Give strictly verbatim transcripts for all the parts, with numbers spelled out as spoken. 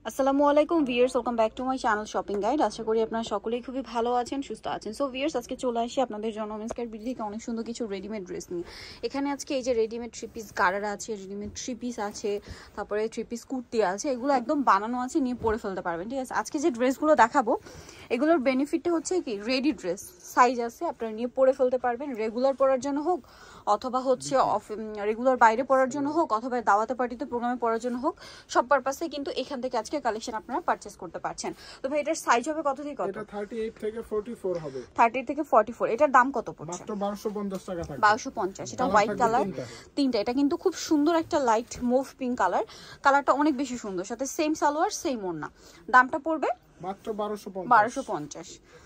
আসসালামু আলাইকুম viewers, welcome back to my channel shopping guide. আশা করি আপনারা সকলেই খুবই ভালো আছেন, সুস্থ আছেন। সো ভিউয়ার্স, আজকে চলে আসি আপনাদের জন্য মেন্সকার বিডি থেকে অনেক সুন্দর কিছু রেডিমেড ড্রেস নিয়ে। এখানে আজকে এই যে রেডিমেড থ্রি পিস গারারা আছে, রেডিমেড থ্রি পিস আছে, তারপরে থ্রি পিস কুর্তি আছে, এগুলো একদম বানানো আছে, নিয়ে পরে ফেলতে পারবেন। ঠিক আছে, আজকে যে ড্রেসগুলো দেখাবো এগুলোর বেনিফিটটা হচ্ছে কি, রেডি ড্রেস, সাইজ আছে, আপনারা নিয়ে পরে ফেলতে পারবেন, রেগুলার পরার জন্য হোক অথবা হচ্ছে রেগুলার বাইরে পড়ার জন্য হোক অথবা দাওয়াতে পার্টিতে প্রোগ্রামে পড়ার জন্য হোক, সব পারপাসে কিন্তু এখান থেকে আজকে কালেকশন আপনারা পারচেজ করতে পারছেন। তো ভাই এটার সাইজ হবে কত থেকে কত? এটা থার্টি এইট থেকে ফর্টি ফোর হবে। থার্টি এইট থেকে ফর্টি ফোর। এটার দাম কত পড়ছে? মাত্র বারোশো পঞ্চাশ টাকা থাকবে। বারোশো পঞ্চাশ। এটা হোয়াইট কালার তিনটা। এটা কিন্তু খুব সুন্দর একটা লাইট মুভ পিঙ্ক কালার, কালারটা অনেক বেশি সুন্দর, সাথে সেম সালোয়ার সেম ওড়না। দামটা পড়বে মাত্র বারোশো পঞ্চাশ। বারোশো পঞ্চাশ।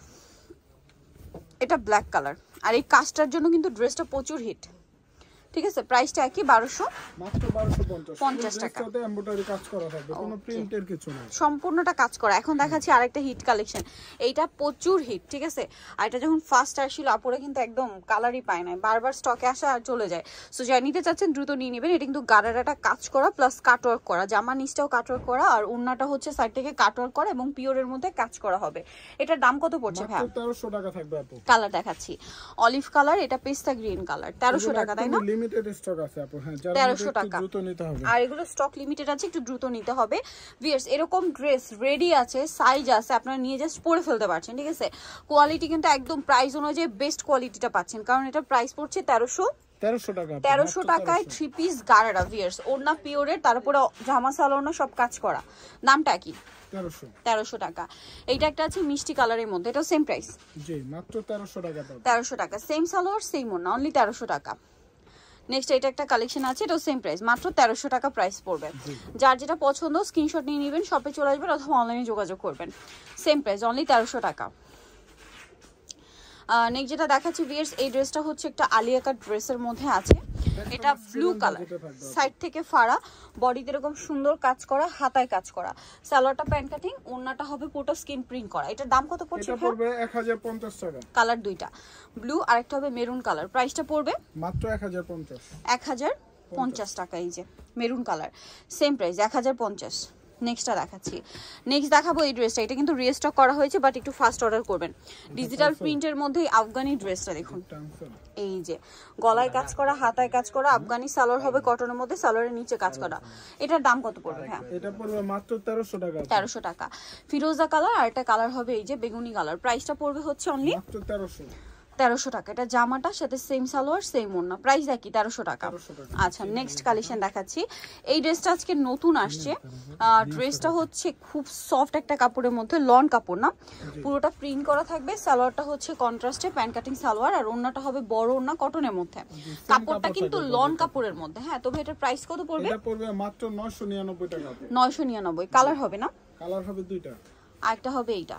এটা ব্ল্যাক কালার, আর এই কাজটার জন্য কিন্তু ড্রেসটা প্রচুর হিট। ঠিক আছে, প্রাইসটা কি? বারোশো মাত্র বারোশো পঞ্চাশ টাকা। এটাতে এমব্রয়ডারি কাজ করা থাকবে, কোনো প্রিন্টের কিছু নাই, সম্পূর্ণটা কাজ করা। এখন দেখাচ্ছি আরেকটা হিট কালেকশন, এইটা প্রচুর হিট। ঠিক আছে, আর এটা যখন ফার্স্ট আসছিল আপুরা কিন্তু একদম কালারই পায় না, বারবার স্টকে আসা আর চলে যায়। সো যারা নিতে চাচ্ছেন দ্রুত নিয়ে নেবেন। এটা কিন্তু গারারাটা কাজ করা প্লাস কাটওয়ার্ক করা, জামা নিচটাও কাটওয়ার্ক করা, আর ওড়নাটা হচ্ছে সাইড থেকে কাটওয়ার্ক করা এবং পিওরের মধ্যে কাজ করা হবে। এটার দাম কত পড়ছে ভাই? তেরোশো টাকা থাকবে আপু। কালার দেখাচ্ছি অলিভ কালার, এটা পেস্তা গ্রিন কালার। তেরোশো টাকা, তাই না? লিমিটেড স্টক আছে আপু, হ্যাঁ, তেরোশো টাকা। দ্রুত নিতে হবে, আর এগুলো স্টক লিমিটেড আছে, একটু দ্রুত নিতে হবে। ভিউয়ার্স, এরকম ড্রেস রেডি আছে, সাইজ আছে, আপনারা নিয়ে জাস্ট পরে ফেলতে পারছেন। ঠিক আছে, কোয়ালিটি কিন্তু একদম প্রাইস অনুযায়ী বেস্ট কোয়ালিটিটা পাচ্ছেন, কারণ এটা প্রাইস পড়ছে তেরোশো তেরোশো টাকা। তেরোশো টাকায় থ্রি পিস গারারা। ভিউয়ার্স, ওড়না পিওরের, তারপরে জামা সালোয়ার সব কাজ করা। দামটা কি? তেরোশো টাকা। এইটা একটা আছে মিষ্টি কালারের মধ্যে, এটাও সেম প্রাইস। জি, মাত্র তেরোশো টাকা। তেরোশো টাকা, সেম সালোয়ার সেম ওড়না, অনলি তেরোশো টাকা। নেক্সট এটা একটা কালেকশন আছে, এটাও সেম প্রাইস, মাত্র তেরোশো টাকা প্রাইস পড়বে। যার যেটা পছন্দ স্ক্রিনশট নিয়ে নেবেন, শপে চলে আসবেন অথবা অনলাইনে যোগাযোগ করবেন। সেম প্রাইস, অনলি তেরোশো টাকা। নেক্সট যেটা দেখাচ্ছি ভিউয়ার্স, এই ড্রেসটা হচ্ছে একটা আলিয়া কাট ড্রেসের মধ্যে আছে। এটা ব্লু কালার, সাইড থেকে ফাড়া, বডিতে এরকম সুন্দর কাজ করা, হাতায় কাজ করা, সালোয়ারটা প্যান্ট কাটিং, ওড়নাটা হবে পুরো স্কিন প্রিন্ট করা। এটার দাম কত পড়ছে? এটা পড়বে এক হাজার পঞ্চাশ টাকা। কালার দুইটা, ব্লু আর একটা হবে মেরুন কালার। প্রাইসটা পড়বে মাত্র এক হাজার পঞ্চাশ। এক হাজার পঞ্চাশ টাকা। এই যে মেরুন কালার, সেম প্রাইস এক হাজার পঞ্চাশ। নেক্সটটা দেখাচ্ছি, নেক্সট দেখাবো এই ড্রেসটা। এটা কিন্তু রিস্টক করা হয়েছে, বাট একটু ফাস্ট অর্ডার করবেন। ডিজিটাল প্রিন্টের মধ্যে আফগানি ড্রেসটা দেখুন, এই যে গলায় কাজ করা, হাতায় কাজ করা, আফগানি সালোয়ার হবে কটনের মধ্যে, সালোয়ারের নিচে কাজ করা। এটার দাম কত পড়বে? হ্যাঁ, এটা পড়বে মাত্র তেরোশো টাকা। তেরোশো টাকা। ফিরোজা কালার, আর একটা কালার হবে এই যে বেগুনি কালার। প্রাইসটা পড়বে হচ্ছে অনলি মাত্র তেরোশো তেরোশো টাকা। এটা জামাটার সাথে সেম সালোয়ার সেম ওড়না, প্রাইস একই, তেরোশো টাকা। আচ্ছা, নেক্সট কালেকশন দেখাচ্ছি। এই ড্রেসটা আজকে নতুন আসছে। ড্রেসটা হচ্ছে খুব সফট একটা কাপড়ের মধ্যে, লন কাপড় না, পুরোটা প্রিন্ট করা থাকবে। সালোয়ারটা হচ্ছে কন্ট্রাস্টে প্যান্ট কাটিং সালোয়ার, আর ওড়নাটা হবে বড় ওড়না কটনের মধ্যে। কাপড়টা কিন্তু লন কাপড়ের মধ্যে। হ্যাঁ, তবে এটার প্রাইস কত পড়বে? এটা পড়বে মাত্র নয়শো নিরানব্বই টাকা। নয়শো নিরানব্বই। কালার হবে না? কালার হবে দুইটা, আরেকটা হবে এইটা,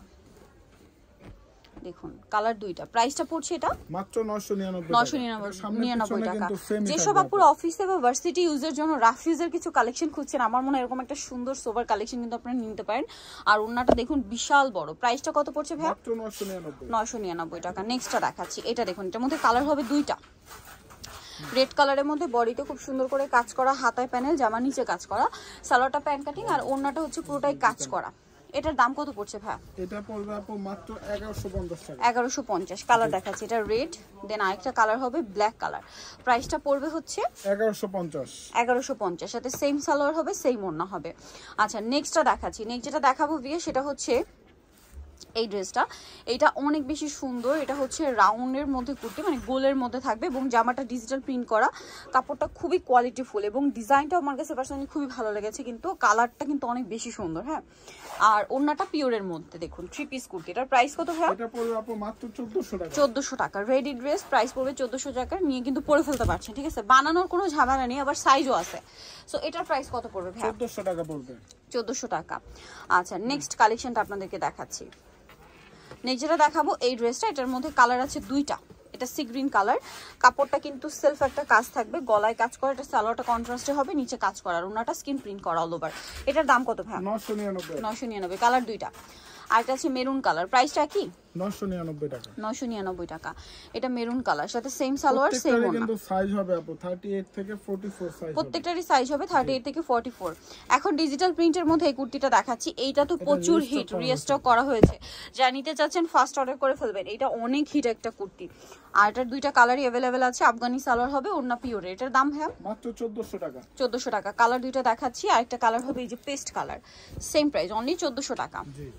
দেখুন কালার দুইটা। প্রাইসটা পড়ছে এটা মাত্র নয়শো নিরানব্বই নিরানব্বই টাকা। যেসব আপুর অফিসে বা ভার্সিটি ইউজের জন্য রাফ ইউজের কিছু কালেকশন খুঁজছেন, আমার মনে হয় এরকম একটা সুন্দর সোভার কালেকশন কিন্তু আপনারা নিতে পারেন। আর ওড়নাটা দেখুন বিশাল বড়। প্রাইসটা কত পড়ছে ভাই? মাত্র নয়শো নিরানব্বই। নয়শো নিরানব্বই টাকা। নেক্সটটা দেখাচ্ছি, এটা দেখুন, এটার মধ্যে কালার হবে দুইটা। রেড কালারের মধ্যে, বডিতে খুব সুন্দর করে কাজ করা, হাতায় প্যানেল, জামা নিচে কাজ করা, সালোয়ারটা প্যান্ট কাটিং, আর ওড়নাটা হচ্ছে পুরোটাই কাজ করা। এটার দাম কত পড়ছে ভাই? এটা পড়বে আপু মাত্র এগারোশো পঞ্চাশ টাকা। এগারোশো পঞ্চাশ। কালার দেখাচ্ছি, এটা রেড, দেন আরেকটা কালার হবে ব্ল্যাক কালার। প্রাইসটা পড়বে হচ্ছে এগারোশো পঞ্চাশ। এগারোশো পঞ্চাশ, সাথে সেম সালোয়ার হবে সেম ওড়না হবে। আচ্ছা, নেক্সটটা দেখাচ্ছি। নেক্সট যেটা দেখাবো ভিয়ে, সেটা হচ্ছে এই ড্রেসটা। এটা অনেক বেশি সুন্দর। এটা হচ্ছে রাউন্ডের মধ্যে কুর্তি, মানে গোলের মধ্যে থাকবে, এবং জামাটা ডিজিটাল প্রিন্ট করা, কাপড়টা খুবই কোয়ালিটিফুল, এবং ডিজাইনটা আমার কাছে পার্সোনালি খুবই ভালো লেগেছে, কিন্তু কালারটা কিন্তু অনেক বেশি সুন্দর। হ্যাঁ, আর ওড়নাটা পিওরের মধ্যে দেখুন, থ্রি পিস কুর্তি। এটার প্রাইস কত ভাই? এটা পড়বে আপু মাত্র চোদ্দশো টাকা। চোদ্দশো টাকা রেডি ড্রেস, প্রাইস পড়বে চোদ্দশো টাকা। নিয়ে কিন্তু পরে ফেলতে পারছেন। ঠিক আছে, বানানোর কোনো ঝামেলা নেই, আবার সাইজও আছে। সো এটার প্রাইস কত পড়বে ভাই? চোদ্দশো টাকা পড়বে। চোদ্দশো টাকা। আচ্ছা, নেক্সট কালেকশনটা আপনাদেরকে দেখাচ্ছি। নেক্সট যেটা দেখাবো এই ড্রেসটা, এটার মধ্যে কালার আছে দুইটা। এটা সি গ্রিন কালার, কাপড়টা কিন্তু সেলফ একটা কাজ থাকবে, গলায় কাজ করা, এটা সালোয়ারটা কন্ট্রাস্টে হবে, নিচে কাজ করা, আর ওনাটা স্কিন প্রিন্ট করা অল ওভার। এটার দাম কত ভাই? নয়শো নিরানব্বই। নয়শো নিরানব্বই। কালার দুইটা। আর এটা আছে মেরুন কালার, প্রাইসটা কি নয়শো নিরানব্বই টাকা। নয়শো নিরানব্বই টাকা। এটা মেরুন কালার, সাথে সেম সালোয়ার সেম ওড়না। কিন্তু সাইজ হবে আপু আটত্রিশ থেকে চুয়াল্লিশ সাইজ। প্রত্যেকটারই সাইজ হবে আটত্রিশ থেকে চুয়াল্লিশ। এখন ডিজিটাল প্রিন্টের মধ্যে এই কুর্তিটা দেখাচ্ছি, এইটা তো প্রচুর হিট, রিস্টক করা হয়েছে। যা নিতে চাচ্ছেন ফার্স্ট অর্ডার করে ফেলবেন, এটা অনেক হিট একটা কুর্তি। আর এটার দুইটা কালারই অ্যাভেলেবেল আছে, আফগানি সালোয়ার হবে, ওড়না পিওরের। এটার দাম হ্যাঁ মাত্র চোদ্দশো টাকা। চোদ্দশো টাকা। কালার দুইটা দেখাচ্ছি, আর একটা কালার হবে এই যে paste colour, same price only চোদ্দশো টাকা। জি,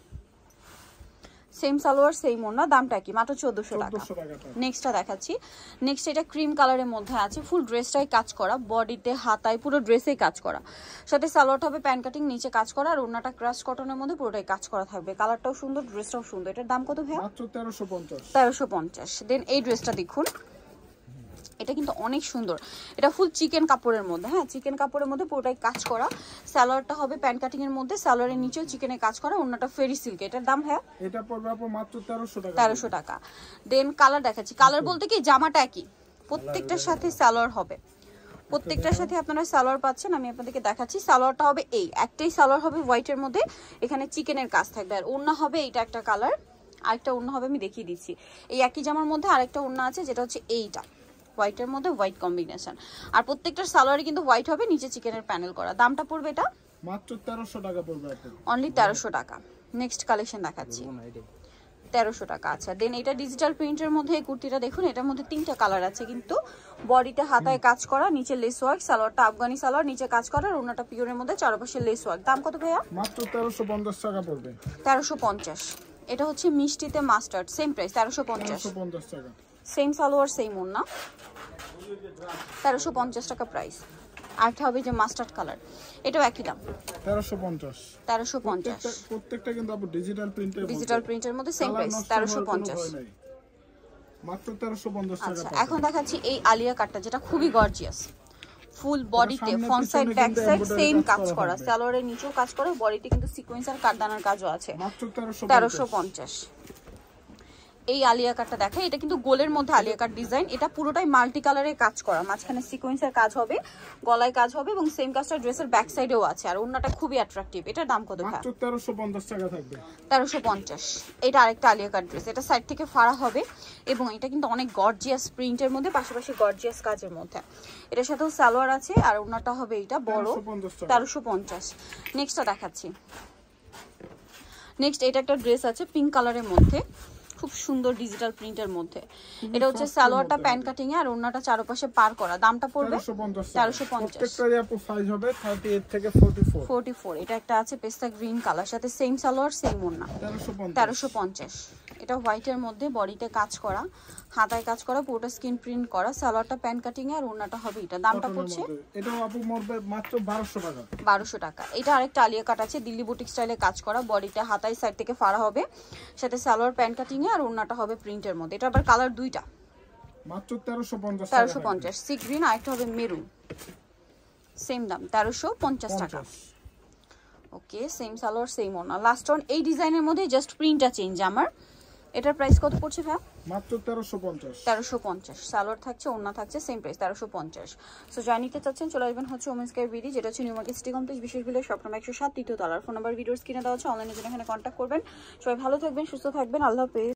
সেম সালোয়ার সেম ওড়না, দামটা কি মাত্র চোদ্দশো টাকা। নেক্সটটা দেখাচ্ছি, নেক্সট এটা ক্রিম কালারের মধ্যে আছে, ফুল ড্রেসটাই কাজ করা, বডিতে হাতায় পুরো ড্রেসেই কাজ করা, সাথে সালোয়ারটা হবে প্যান কাটিং, নিচে কাজ করা, আর ওড়নাটা ক্রাশ কটনের মধ্যে পুরোটাই কাজ করা থাকবে। কালারটাও সুন্দর, ড্রেসটাও সুন্দর। এটার দাম কত ভাইয়া? মাত্র তেরোশো পঞ্চাশ। তেরোশো পঞ্চাশ। দেন এই ড্রেসটা দেখুন, এটা কিন্তু অনেক সুন্দর, এটা ফুল চিকেন কাপড়ের মধ্যে, হ্যাঁ চিকেন কাপড়ের মধ্যে পুরোটাই কাজ করা। সালোয়ারটা হবে প্যান কাটিং এর মধ্যে, সালোয়ারের নিচেও চিকেনের কাজ করা, ওড়নাটা ফেরি সিল্ক। এটার দাম হ্যাঁ এটা পড়বে আপু মাত্র তেরোশো টাকা। তেরোশো টাকা। দেন কালার দেখাচ্ছি, কালার বলতে কি জামাটা একই, প্রত্যেকটার সাথে সালোয়ার হবে, প্রত্যেকটার সাথে আপনারা সালোয়ার পাচ্ছেন। আমি আপনাদেরকে দেখাচ্ছি, সালোয়ারটা হবে এই একটাই সালোয়ার হবে হোয়াইটের মধ্যে, এখানে চিকেনের কাজ থাকবে, আর ওড়না হবে এইটা একটা কালার, আরেকটা ওড়না হবে আমি দেখিয়ে দিচ্ছি। এই একই জামার মধ্যে আরেকটা ওড়না আছে যেটা হচ্ছে এইটা হোয়াইটের মধ্যে, হোয়াইট কম্বিনেশন, আর প্রত্যেকটার সালোয়ারে কিন্তু হোয়াইট হবে, নিচে চিকেনের প্যানেল করা। দামটা পড়বে এটা মাত্র তেরোশো টাকা পড়বে আপু, অনলি তেরোশো টাকা। নেক্সট কালেকশন দেখাচ্ছি, তেরোশো টাকা। আচ্ছা দেন এটা ডিজিটাল প্রিন্টের মধ্যে এই কুর্তিটা দেখুন, এটার মধ্যে তিনটা কালার আছে, কিন্তু বডিতে হাতায় কাজ করা, নিচে লেস ওয়ার্ক, সালোয়ারটা আফগানি সালোয়ার, নিচে কাজ করা, আর ওড়নাটা পিওরের মধ্যে চারপাশে লেস ওয়ার্ক। দাম কত ভাইয়া? মাত্র তেরোশো পঞ্চাশ টাকা পড়বে। তেরোশো পঞ্চাশ। এটা হচ্ছে মিষ্টিতে মাস্টার্ড, সেম প্রাইস তেরোশো পঞ্চাশ। তেরোশো পঞ্চাশ টাকা। সেম সালোয়ার সেম ওড়না, তেরোশো পঞ্চাশ টাকা প্রাইস। আরেকটা হবে যে মাস্টার্ড কালার, এটাও একই দাম তেরোশো পঞ্চাশ। তেরোশো পঞ্চাশ। প্রত্যেকটা কিন্তু আপু ডিজিটাল প্রিন্টের মধ্যে, ডিজিটাল প্রিন্টের মধ্যে সেম প্রাইস তেরোশো পঞ্চাশ। মাত্র তেরোশো পঞ্চাশ টাকা। আচ্ছা এখন দেখাচ্ছি এই আলিয়া কাটটা, যেটা খুবই গর্জিয়াস, ফুল বডিতে front side back side same কাজ করা, সালোয়ারের নিচেও কাজ করা, বডিতে কিন্তু সিকোয়েন্সার কাটদানার কাজও আছে। মাত্র তেরোশো পঞ্চাশ। এই আলিয়া কাটটা দেখা, এটা কিন্তু গোলের মধ্যে আলিয়া কাট ডিজাইন, এটা পুরোটাই মাল্টি কালারে কাজ করা, মাঝখানে সিকোয়েন্সের কাজ হবে, গলায় কাজ হবে, এবং সেম কাজটা ড্রেসের ব্যাক সাইডেও আছে, আর ওড়নাটা খুবই অ্যাট্রাকটিভ। এটার দাম কত ভাই? মাত্র তেরোশো পঞ্চাশ টাকা থাকবে। তেরোশো পঞ্চাশ। এটা আরেকটা আলিয়া কাট ড্রেস, এটা সাইড থেকে ফাড়া হবে, এবং এটা কিন্তু অনেক গর্জিয়াস প্রিন্টের মধ্যে, পাশাপাশি গর্জিয়াস কাজের মধ্যে। এটার সাথেও সালোয়ার আছে, আর ওড়নাটা হবে এটা বড়, তেরোশো পঞ্চাশ। নেক্সটটা দেখাচ্ছি, নেক্সট এটা একটা ড্রেস আছে পিঙ্ক কালারের মধ্যে, খুব সুন্দর ডিজিটাল প্রিন্টের মধ্যে। এটা হচ্ছে সালোয়ারটা প্যান কাটিং এ, আর ওড়নাটা চারপাশে পার করা। দামটা পড়বে তেরোশো পঞ্চাশ। প্রত্যেকটারই আপু সাইজ হবে আটত্রিশ থেকে চুয়াল্লিশ। চুয়াল্লিশ। এটা একটা আছে পেস্তা গ্রিন কালার, সাথে সেম সালোয়ার সেম ওড়না, তেরোশো পঞ্চাশ। এটা হোয়াইটের মধ্যে, বডিতে কাজ করা, হাতায় কাজ করা, পুরোটা স্কিন প্রিন্ট করা, সালোয়ারটা প্যান কাটিং এ, আর ওড়নাটা হবে এটা। দামটা পড়ছে এটাও আপু মরবে মাত্র বারোশো টাকা। বারোশো টাকা। এটা আরেকটা আলিয়া কাট আছে, দিল্লি বুটিক স্টাইলে কাজ করা, বডিতে হাতায় সাইড থেকে ফাড়া হবে, সাথে সালোয়ার প্যান কাটিং এ, আর ওড়নাটা হবে প্রিন্টের মধ্যে। এটা আবার কালার দুইটা, মাত্র তেরোশো পঞ্চাশ। তেরোশো পঞ্চাশ। সি গ্রিন, আরেকটা হবে মেরুন, সেম দাম তেরোশো পঞ্চাশ টাকা। ওকে, সেম সালোয়ার সেম ওড়না। লাস্ট ওয়ান এই ডিজাইনের মধ্যে, জাস্ট প্রিন্টটা চেঞ্জ আমার। এটার প্রাইস কত পড়ছে ভাই? মাত্র তেরোশো পঞ্চাশ। তেরোশো পঞ্চাশ। সালোয়ার থাকছে, ওড়না থাকছে, সেম প্রাইস তেরোশো পঞ্চাশ। সো যারা নিতে চাচ্ছেন চলে আসবেন হচ্ছে ওমেন্স কেয়ার বিডি, যেটা হচ্ছে নিউ মার্কেট সিটি কমপ্লেক্স, বিশেষ বিলে শপ নাম্বার একশো সাত, তৃতীয় তলার। ফোন নাম্বার ভিডিওর স্ক্রিনে দেওয়া আছে, অনলাইনে জন্য এখানে কন্ট্যাক্ট করবেন। সবাই ভালো থাকবেন, সুস্থ থাকবেন, আল্লাহ হাফেজ।